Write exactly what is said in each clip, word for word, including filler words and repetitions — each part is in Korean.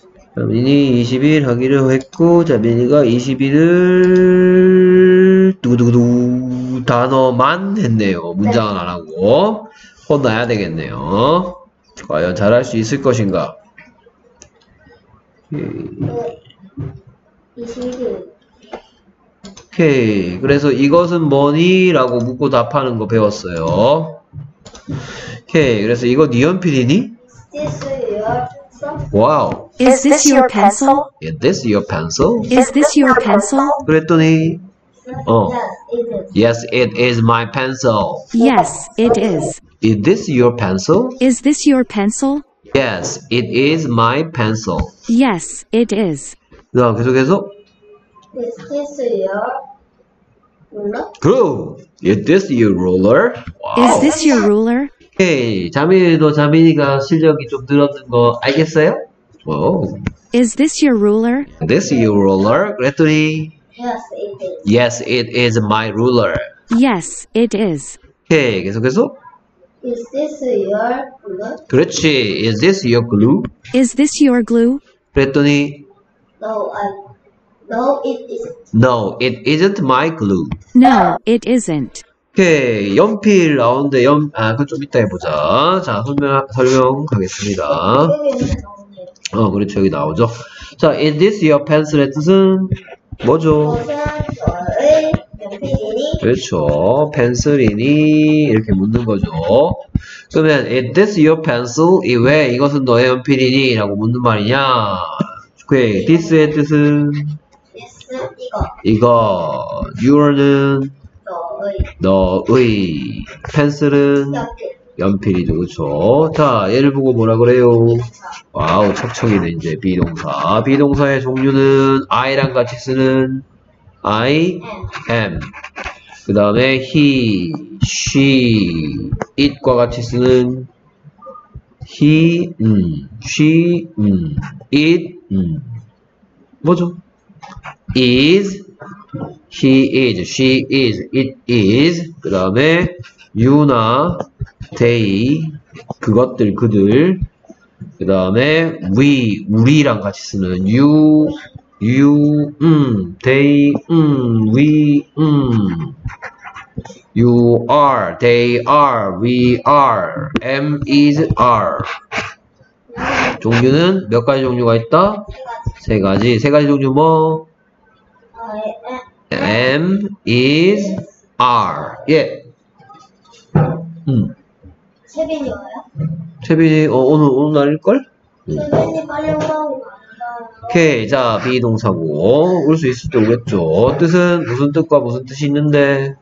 자, 민이 이십 일 하기로 했고, 자, 민이가 이십 일을, 두구두구두, 단어만 했네요. 문장은 안 하고. 혼나야 되겠네요. 과연 잘할 수 있을 것인가? 이십일 일. 오케이. 그래서 이것은 뭐니? 라고 묻고 답하는 거 배웠어요. 오케이. 그래서 이거 네 연필이니? Is this your pencil? 와우. Is this your pencil? Is this your pencil? Is this your pencil? 그랬더니, 어. Yes, it Yes, it is. is my pencil. Yes, it is. Is this your pencil? Is this your pencil? Yes, it is my pencil. Yes, it is. 그 다음 계속해서, Is this your ruler? Good. Is this your ruler? Is 와우. this your ruler? 오케이. 자민이도 자민이가 실력이 좀 늘었는 거 알겠어요? 오. Is this your ruler? This is your ruler? 그랬더니, Yes, it is. Yes, it is my ruler. Yes, it is. 오케이. 계속해서, Is this your ruler? 그렇지. Is this your glue? Is this your glue? 그랬더니, No, I. No, it isn't. No, it isn't my glue. No, it isn't. 오케이. 연필 나오는데, 연, 아, 그건 좀 이따 해보자. 자, 설명, 설명하겠습니다. 여기는 나오네요. 어, 그렇죠. 여기 나오죠. 자, is this your pencil의 뜻은 뭐죠? 이것은 저의 연필이니? 그렇죠. 펜슬이니? 이렇게 묻는 거죠. 그러면, is this your pencil? 이 왜 이것은 너의 연필이니? 라고 묻는 말이냐? 오케이. this의 뜻은 This, 이거. 이거. your는 너의 너의. 펜슬은 연필. 연필이죠. 그렇죠. 자, 얘를 보고 뭐라 그래요? 와우, 척척이네, 이제. 비동사. 비동사의 종류는 I랑 같이 쓰는 I, am. 그 다음에 he, she, it과 같이 쓰는 he, 음, she, 음, it, 음. 뭐죠? is, he is, she is, it is. 그 다음에 you나 they, 그것들, 그들. 그 다음에 we, 우리랑 같이 쓰는 you, you, 음, they, 음, we, 음. You are, they are, we are, am, is, are. 종류는 몇 가지 종류가 있다? 세 가지. 세 가지 종류 뭐? I am. am, is, are. 예. 음. 세빈이 와요? 채빈이, 어, 오늘, 오늘 날일걸? 음. 세빈이 빨리 오라고 말한다. 오케이. 자, 비동사고. 올 수 있을 때 오겠죠. 뜻은 무슨 뜻과 무슨 뜻이 있는데?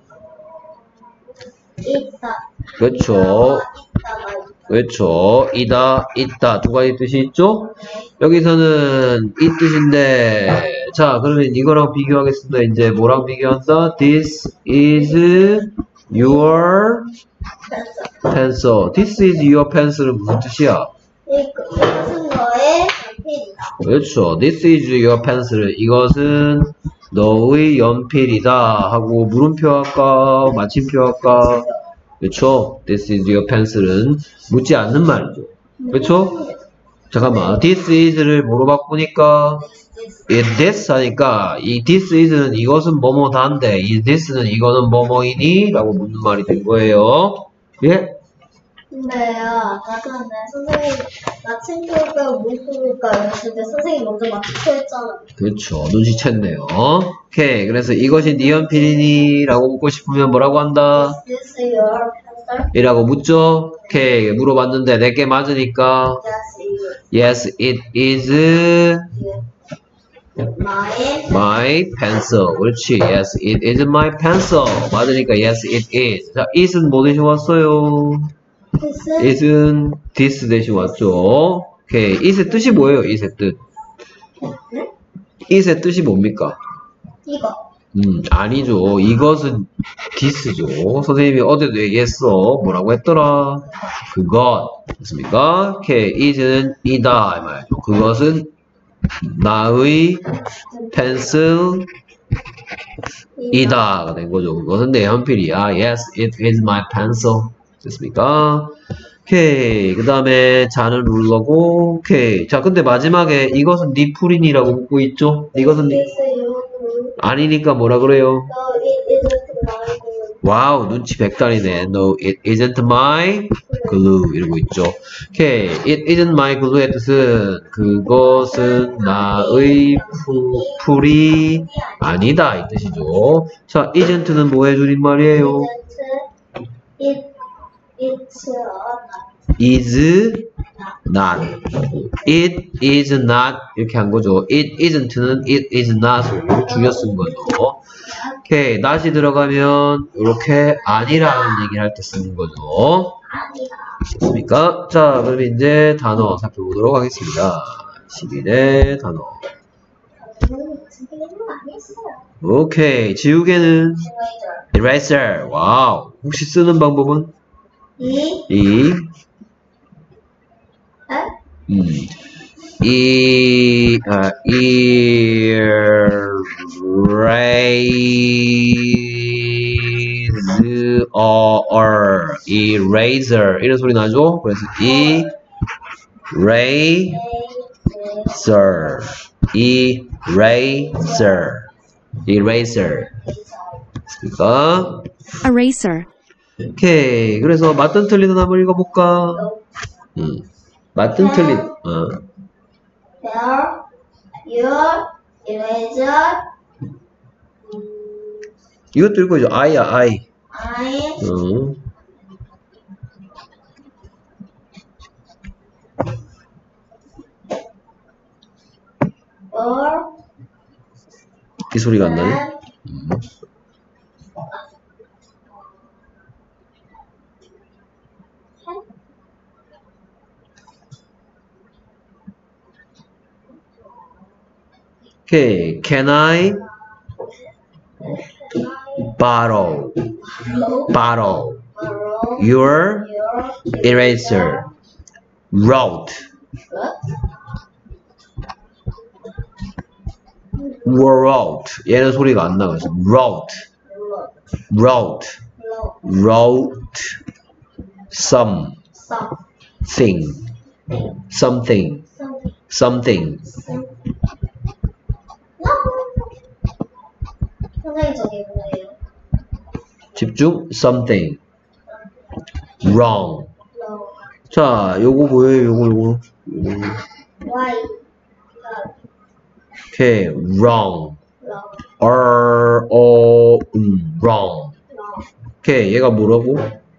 있다. 그렇죠. 있다. 그렇죠. 이다, 있다. 두 가지 뜻이 있죠? 여기서는 이 뜻인데, 자, 그러면 이거랑 비교하겠습니다. 이제 뭐랑 비교한다? This is your pencil. This is your pencil은 무슨 뜻이야? 이것은 너의 연필이다. 그렇죠. This is your pencil. 이것은 너의 연필이다. 하고 물음표 할까? 마침표 할까? 그렇죠. This is your pencil은 묻지 않는 말이죠. 그렇죠? 잠깐만. This is를 뭐로 바꾸니까 is this 하니까 이 this is는 이것은 뭐뭐다인데 is this는 이거는 뭐뭐이니? 라고 묻는 말이 된 거예요. 예? 근데요, 아까 전에 선생님 마침표일까 물음표일까 이랬을 때 선생님 먼저 마침표 했잖아. 그렇죠. 눈치챘네요. 오케이. 그래서 이것이 네 연필이니? 라고 묻고 싶으면 뭐라고 한다? Is this your pencil? 이라고 묻죠? 오케이. 물어봤는데 내게 맞으니까 Yes, it Yes, it is is. My my pencil. 그렇지. Yes, it is my pencil. 맞으니까 yes, it is. 자, it은 뭐 대신 왔어요? 뜻은 it은 this 대신 왔죠. 오케이. it의 뜻이 뭐예요? it의 뜻. it의 뜻이 뭡니까? 이거. 음, 아니죠. 이것은 this죠. 선생님이 어제도 얘기했어. 뭐라고 했더라? 그것. 됐습니까? 오케이. it은 이다. 이 말이죠. 그것은 나의 펜슬 이다가 된 거죠. 그것은 내 연필이야. Yes, it is my pencil. 됐습니까? 오케이. 그 다음에 자는 룰러고, 오케이. 자, 근데 마지막에 이것은 네 풀인이라고 묻고 있죠? 이것은 네, This is your glue. 아니니까 뭐라 그래요? No, it isn't my glue. 와우, 눈치 백달이네. No, it isn't my glue. 이러고 있죠. 오케이. It isn't my glue의 뜻은 그것은 나의 푸, 풀이 아니다. 이 뜻이죠. 자, isn't는 뭐의 줄임말이에요? It, it's uh, not. is not. It is not. 이렇게 한 거죠. It isn't는 it is not으로 줄여 쓴 거죠. 오케이. not이 들어가면 이렇게 아니라는 얘기를 할 때 쓰는 거죠. 됐습니까? 자, 그럼 이제 단어 살펴보도록 하겠습니다. 십일 의 단어. 오케이. 지우개는 eraser. 와우. 혹시 쓰는 방법은? E, 이, uh, 음, 이, 아, erase, or, eraser. 이런 소리 나죠? 그래서 이, eraser, eraser, eraser. 됐습니까? Eraser. 오케이. 그래서 맞든 틀리든 한번 읽어볼까? 음. 맞든 틀린, 어. there, your, eraser, 이것도 읽어야죠. I야, I. I, 어. or, 이 소리가 안 나네. and, 음. 오케이. Can I borrow, borrow borrow, your your, eraser? Wrote, wrote. 얘는 소리가 안 나가서 wrote, wrote, wrote some, thing, something, something. 선생님 저기 뭐예요? 집중. something. wrong. No. 자, 요거 뭐예요? 요거 요거. 요거. Why? 오케이. wrong. No. R O 음, wrong. No. 오케이. 얘가 뭐라고?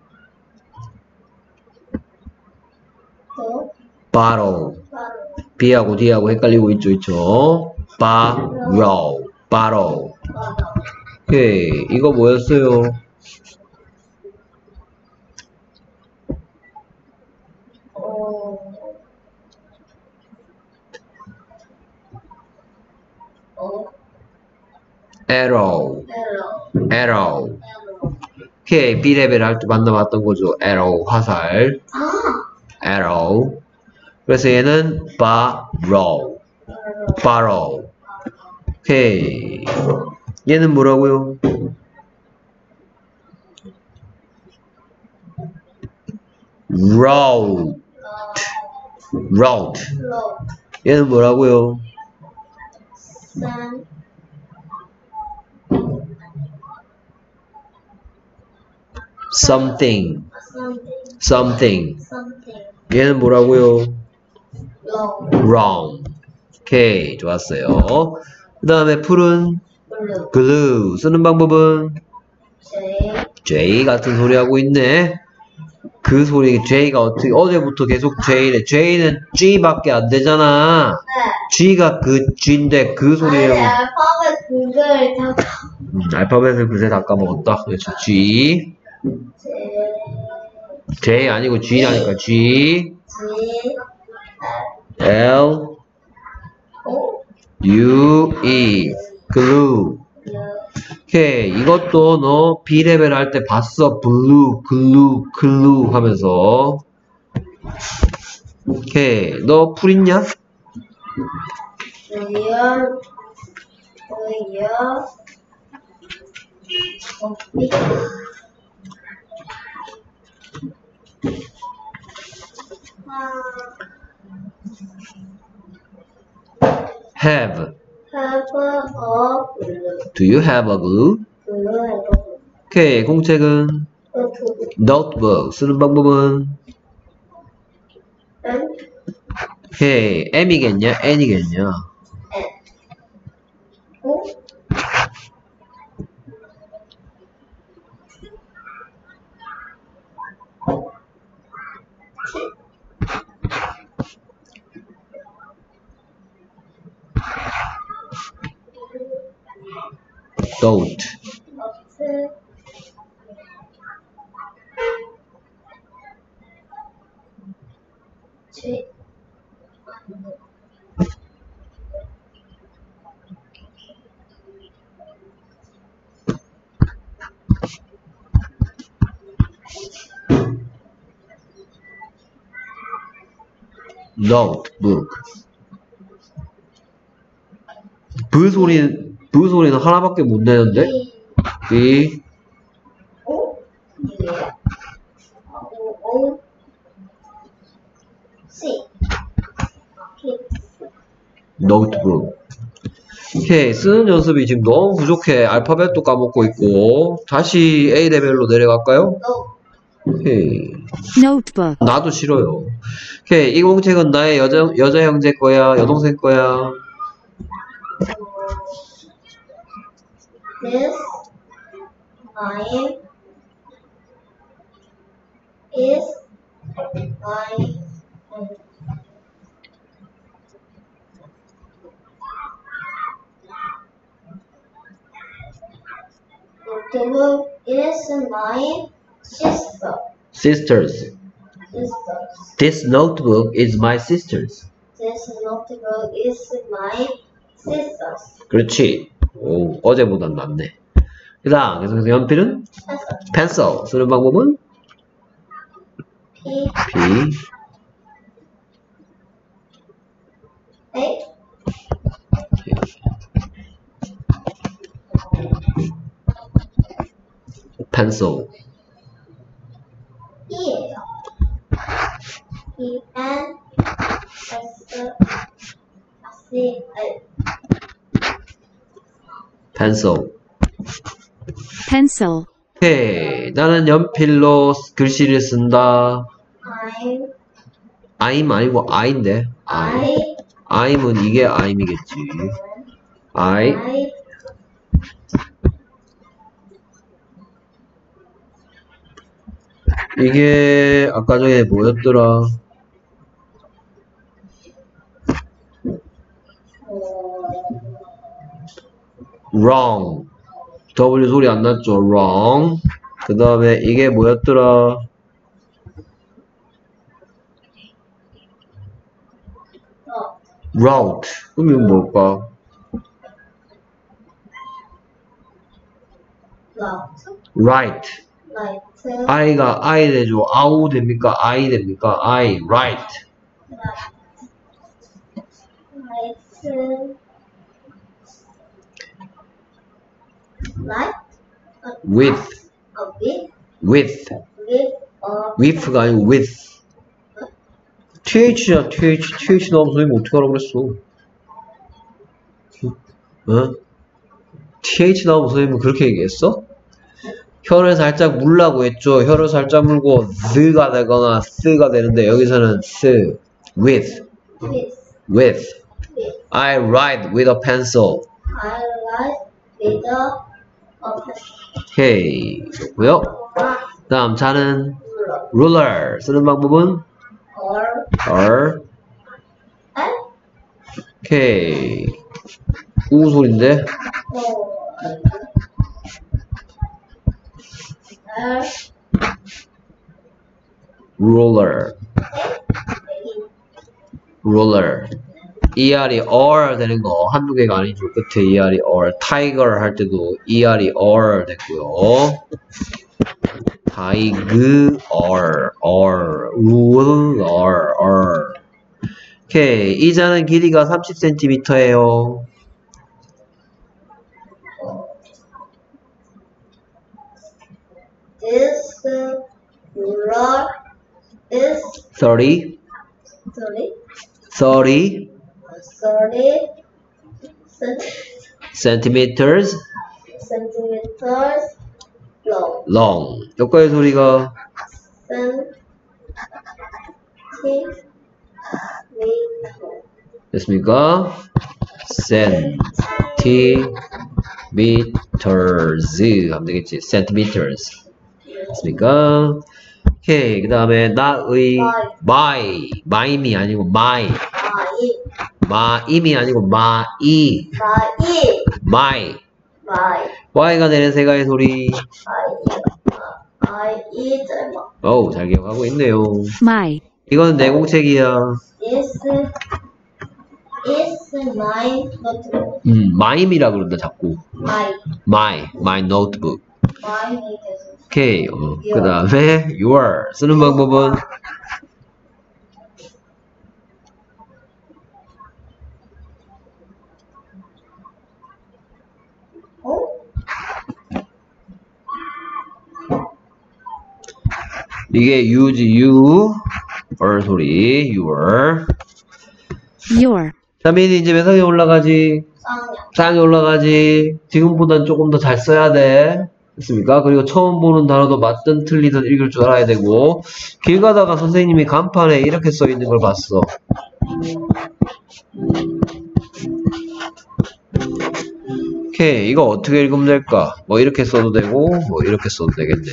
No. bottle. 바로. B하고 D하고 헷갈리고 있죠, 있죠. bottle. bottle. 바로. 오케이. 이거 뭐였어요? 어. 어. arrow. Arrow. arrow. Arrow. 오케이. B레벨 할 때 만나봤던 거죠. arrow. 화살. 아. arrow. 그래서 얘는 barrow. Arrow. barrow. 오케이. 얘는 뭐라고요? wrote. wrote. Low. 얘는 뭐라고요? Sun. something. Something. something. Something. 얘는 뭐라고요? Low. wrong. 오케이. 좋았어요. 그 다음에 풀은 Blue. glue. 쓰는 방법은 J. J 같은 소리 하고 있네. 그 소리, J가 어떻게, 어제부터 계속 J래. J는 G밖에 안 되잖아. 네. G가 그 G인데 그 소리라고. 아니, 알파벳 구글 다 음, 알파벳을 그새 다 까먹었다. 그렇죠. G. J. J 아니고 G라니까. G. G. L. O. U. E. glue. 오케이. 이것도 너 B레벨 할 때 봤어. blue, glue, glue 하면서. 오케이. 너 풀 있냐? Real. Real. have. have a glue. Do you have a glue? Do you have a glue? 오케이, 공책은 notebook. notebook. 쓰는 방법은 and 오케이, M이겠냐? N이겠냐? and. 오? note. note. 지. notebook. 브 소리, 브 소리는 하나밖에 못 내는데? B, 오? 이게요? 오, 오. C. notebook. 오케이, 쓰는 연습이 지금 너무 부족해. 알파벳도 까먹고 있고. 다시 A 레벨로 내려갈까요? no. 오케이. notebook, 나도 싫어요. 오케이, 이 공책은 나의 여자, 여자 형제 거야, 여동생 거야. This mine is my notebook is my sister. sisters. Sisters. This notebook is my sister's. This notebook is my sister's. 그렇지. 오, 어제보단 낫네. 그 다음, 계속해서 연필은? Pencil. pencil. 쓰는 방법은? P P, A pencil. E예요. E N S C L. pencil. pencil, 오케이. 나는 연필로 글씨를 쓴다. I'm I'm 아니고 I인데. I. I I'은 이게 I'이겠지. I. I 이게 아까 전에 뭐였더라? wrong. W 소리 안 났죠? wrong. 그 다음에 이게 뭐였더라? route. 그럼 이건 뭘까? left right. right I가 I 되죠? 아우 됩니까? I 됩니까? I, right. right right with, a bit with. with a with가 아니고 with. th야, th, th 나오면 선생님 어떻게 하라고 그랬어? 어? th 나오면 선생님은 그렇게 얘기했어? 혀를 살짝 물라고 했죠. 혀를 살짝 물고 th가 되거나 th가 되는데 여기서는 th, with, with with. with I write with a pencil. I write with a a pencil. 오케이. 좋고요. 다음 자는 ruler ruler. 쓰는 방법은 or R. and 오케이. 우 소리인데. or R ruler. ruler. er이 or 되는 거 한두 개가 아니죠. 끝에 er이 or. tiger 할 때도 er이 or 됐고요. tiger or or rule or or. 오케이. 이 자는 길이가 삼십 센티미터예요. this ruler is thirty Sorry. thirty Sorry. centimeters centimeters long. long. 여기까지 소리가 centimeter. 됐습니까? centimeters 하면 되겠지. centimeters. 됐습니까? 오케이. 그 다음에 나의 my my임이 아니고 my 마이. 마임이 아니고 마이 마이. my 마이. y가 내는 세 가지 소리. 아이. 아이. 짧아. 어우 잘 기억하고 있네요. My. 이건 내공책이야. Is is my notebook. 음 마임이라 그런다 자꾸. My my my notebook. my 계속. 오케이. 어. 그 다음에 your 쓰는 방법은 어? 이게 use you or 소리 your. Your. 자민이 이제 몇 학년 올라가지? 쌍냥. 사 학년 올라가지. 지금보단 조금 더 잘 써야 돼. 됐습니까? 그리고 처음 보는 단어도 맞든 틀리든 읽을 줄 알아야 되고. 길 가다가 선생님이 간판에 이렇게 써 있는 걸 봤어. 오케이. 이거 어떻게 읽으면 될까? 뭐 이렇게 써도 되고 뭐 이렇게 써도 되겠네.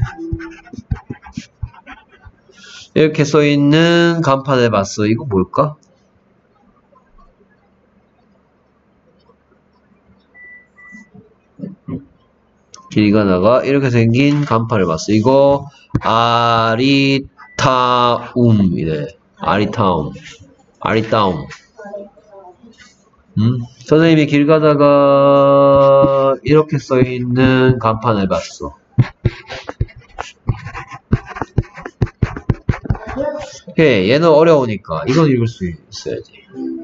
이렇게 써 있는 간판에 봤어. 이거 뭘까? 길 가다가 이렇게 생긴 간판을 봤어. 이거 아리타움이래. 아리타움. 아리타움. 음? 선생님이 길 가다가 이렇게 써 있는 간판을 봤어. 오케이, 얘는 어려우니까 이건 읽을 수 있어야지.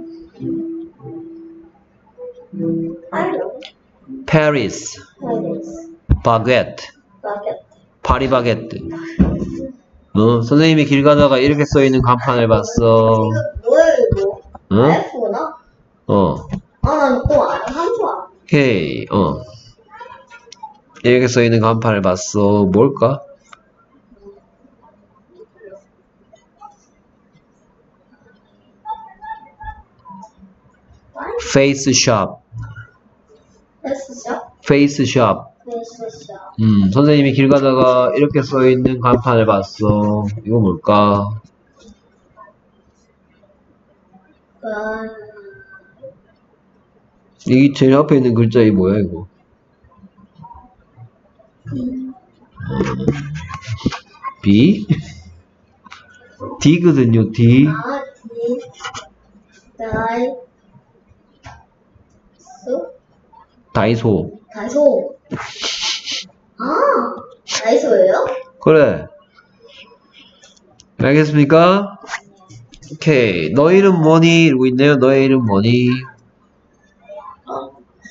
Paris, baguette, 바게트. 파리바게뜨. 어, 선생님이 길 가다가 이렇게 써 있는 간판을 봤어. 이거 뭐야 이거? 응? F구나? 어, 아, 난또 알아. 한줄 알아. 오케이, 어. 이렇게 써 있는 간판을 봤어. 뭘까? Face shop, 패스샵? face shop. 패스샵. 음, 선생님이 길 가다가 이렇게 써 있는 간판을 봤어. 이거 뭘까? 아, 이 제일 앞에 있는 글자 이 뭐야 이거? B? D거든요, D. 아, 디, 다이, 수, 다이소. 다이소. 아, 다이소예요? 그래. 알겠습니까? 오케이. 너 이름 뭐니? 이러고 있네요. 너의 이름 뭐니? 어.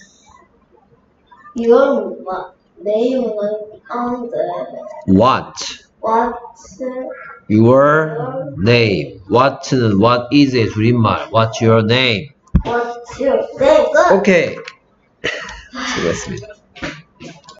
이건 뭐, 내용은 안돼. What? What's Your name. What는 what is의 줄임말. What's your name? What's your name? 끝. 오케이. 수고했습니다.